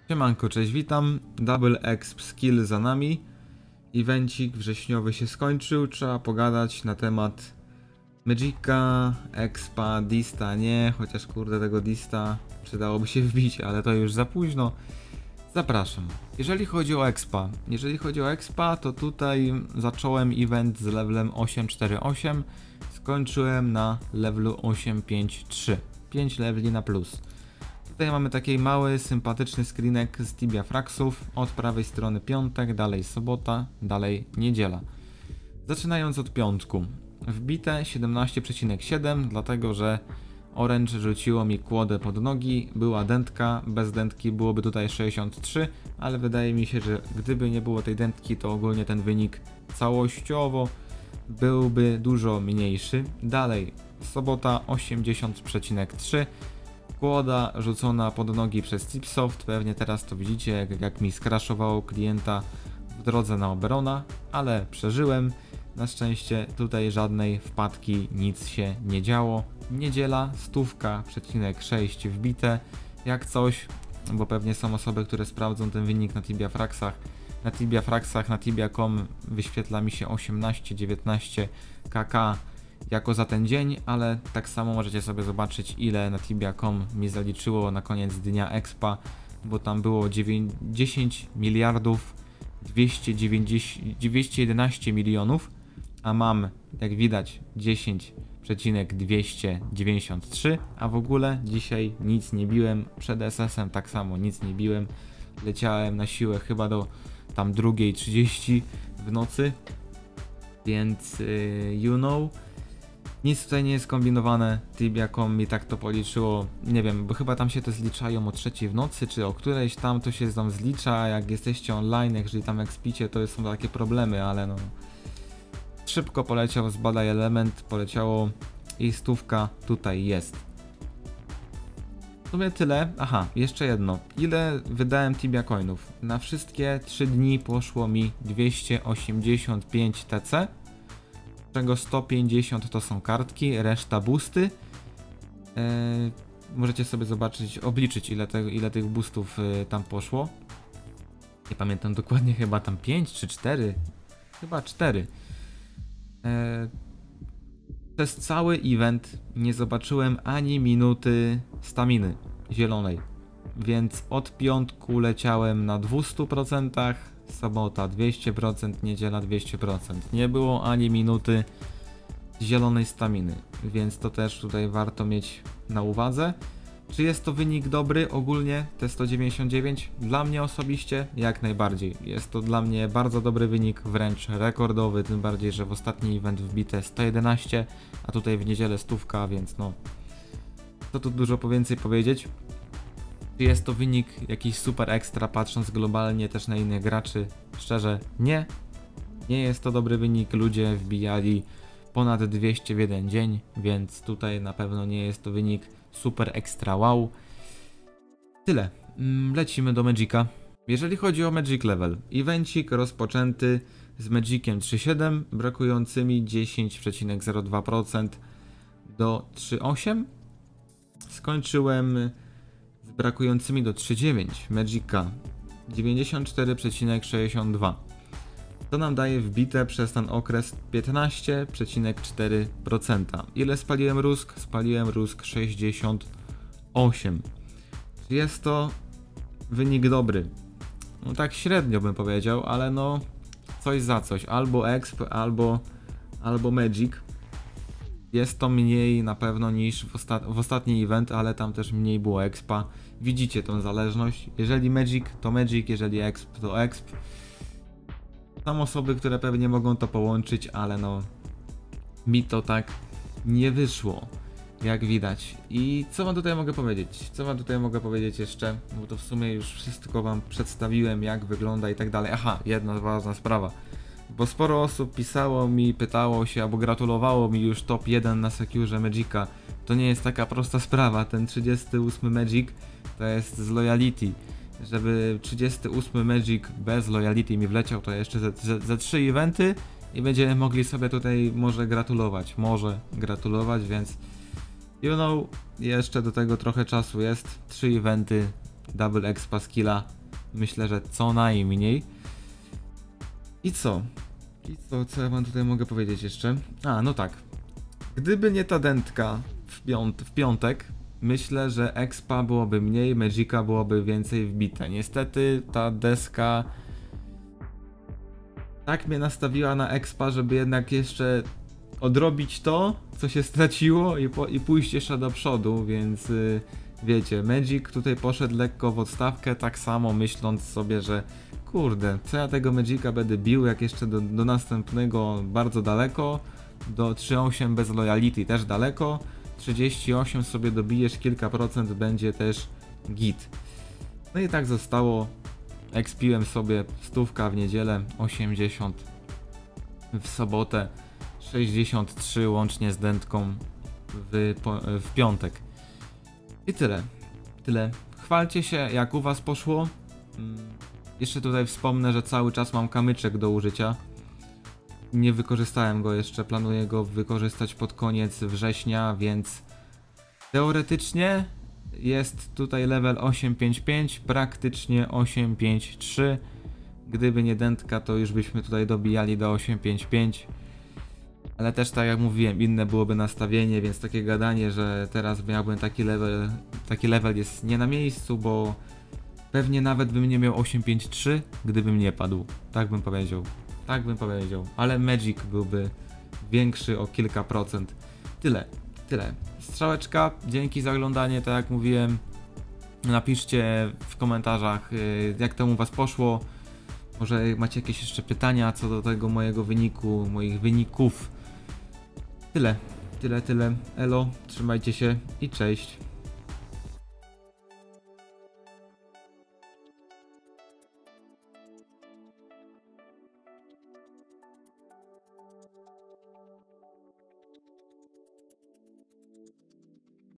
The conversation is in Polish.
Siemanko, cześć, witam. Double Exp Skill za nami. Evencik wrześniowy się skończył. Trzeba pogadać na temat Magica, Expa, Dista nie, chociaż kurde tego Dista przydałoby się wbić, ale to już za późno. Zapraszam. Jeżeli chodzi o Expa, to tutaj zacząłem event z levelem 848, skończyłem na levelu 853. 5 leveli na plus. Tutaj mamy taki mały, sympatyczny screenek z Tibia Fraxów. Od prawej strony piątek, dalej sobota, dalej niedziela. Zaczynając od piątku. Wbite 17,7, dlatego że Orange rzuciło mi kłodę pod nogi, była dętka, bez dętki byłoby tutaj 63, ale wydaje mi się, że gdyby nie było tej dętki, to ogólnie ten wynik całościowo byłby dużo mniejszy. Dalej, sobota 80,3, kłoda rzucona pod nogi przez Chipsoft, pewnie teraz to widzicie, jak mi skraszowało klienta w drodze na Oberona, ale przeżyłem. Na szczęście tutaj żadnej wpadki, nic się nie działo. Niedziela, 100,6 wbite, jak coś, bo pewnie są osoby, które sprawdzą ten wynik na Tibia Fraxach. Na Tibia.com wyświetla mi się 18-19 kk jako za ten dzień, ale tak samo możecie sobie zobaczyć, ile na Tibia.com mi zaliczyło na koniec dnia expa, bo tam było 10 miliardów 211 milionów, a mam, jak widać, 10,293, a w ogóle dzisiaj nic nie biłem, przed SS-em tak samo nic nie biłem, leciałem na siłę chyba do tam 2:30 w nocy, więc nic tutaj nie jest kombinowane. Tibia.com mi tak to policzyło, nie wiem, bo chyba tam się to zliczają o 3 w nocy, czy o którejś tam to się tam zlicza, jak jesteście online, jeżeli tam expicie, to są takie problemy, ale no szybko poleciał, zbadaj element, poleciało i 100 tutaj jest. W sumie tyle. Aha, jeszcze jedno. Ile wydałem Tibia coinów? Na wszystkie 3 dni poszło mi 285 TC, z czego 150 to są kartki, reszta boosty. Możecie sobie zobaczyć, obliczyć ile tych boostów tam poszło. Nie pamiętam dokładnie, chyba tam 5 czy 4. Chyba 4. Przez cały event nie zobaczyłem ani minuty staminy zielonej, więc od piątku leciałem na 200%, sobota 200%, niedziela 200%. Nie było ani minuty zielonej staminy, więc to też tutaj warto mieć na uwadze. Czy jest to wynik dobry ogólnie, te 199? Dla mnie osobiście jak najbardziej. Jest to dla mnie bardzo dobry wynik, wręcz rekordowy, tym bardziej, że w ostatni event wbite 111, a tutaj w niedzielę 100, więc no, co tu dużo więcej powiedzieć. Czy jest to wynik jakiś super ekstra, patrząc globalnie też na innych graczy? Szczerze, nie. Nie jest to dobry wynik, ludzie wbijali ponad 200 w jeden dzień, więc tutaj na pewno nie jest to wynik super ekstra wow. Tyle. Lecimy do Magica. Jeżeli chodzi o Magic Level, evencik rozpoczęty z Magiciem 3.7, brakującymi 10,02% do 3.8. Skończyłem z brakującymi do 3.9 Magica 94,62. To nam daje wbite przez ten okres 15,4%. Ile spaliłem rózg? Spaliłem rózg 68. Czy jest to wynik dobry? No tak średnio bym powiedział, ale no coś za coś. Albo exp, albo magic. Jest to mniej na pewno niż w ostatni event, ale tam też mniej było expa. Widzicie tą zależność. Jeżeli magic, to magic, jeżeli exp, to exp. Są osoby, które pewnie mogą to połączyć, ale no mi to tak nie wyszło, jak widać. I co wam tutaj mogę powiedzieć? Jeszcze, bo to w sumie już wszystko wam przedstawiłem, jak wygląda i tak dalej. Aha, jedna ważna sprawa, bo sporo osób pisało mi, pytało się, albo gratulowało mi już top 1 na Secure Magica. To nie jest taka prosta sprawa, ten 38 Magic to jest z loyalty. Żeby 38 Magic bez loyalty mi wleciał, to jeszcze ze 3 eventy i będziemy mogli sobie tutaj może gratulować, więc jeszcze do tego trochę czasu jest. 3 eventy, double expa skilla, Myślę, że co najmniej. I co? Co ja wam tutaj mogę powiedzieć jeszcze? A, no tak. Gdyby nie ta dętka w piątek, myślę, że expa byłoby mniej, Magica byłoby więcej wbite. Niestety ta deska tak mnie nastawiła na expa, żeby jednak jeszcze odrobić to, co się straciło i pójść jeszcze do przodu, więc wiecie, Magic tutaj poszedł lekko w odstawkę, tak samo myśląc sobie, że kurde, co ja tego Magica będę bił, jak jeszcze do następnego bardzo daleko, do 3.8 bez loyalty też daleko, 38 sobie dobijesz, kilka procent będzie też git. No i tak zostało, expiłem sobie 100 w niedzielę, 80 w sobotę, 63 łącznie z dętką w piątek. I tyle. Tyle. Chwalcie się, jak u was poszło. Jeszcze tutaj wspomnę, że cały czas mam kamyczek do użycia. Nie wykorzystałem go jeszcze, planuję go wykorzystać pod koniec września, więc teoretycznie jest tutaj level 855, praktycznie 853. Gdyby nie dętka, to już byśmy tutaj dobijali do 855. Ale też tak jak mówiłem, inne byłoby nastawienie, więc takie gadanie, że teraz miałbym taki level jest nie na miejscu, bo pewnie nawet bym nie miał 853, gdybym nie padł. Tak bym powiedział. Tak bym powiedział. Ale Magic byłby większy o kilka procent. Tyle. Strzałeczka, dzięki za oglądanie, tak jak mówiłem. Napiszcie w komentarzach, jak tam u was poszło. Może macie jakieś jeszcze pytania co do tego mojego wyniku, moich wyników. Tyle. Elo, trzymajcie się i cześć.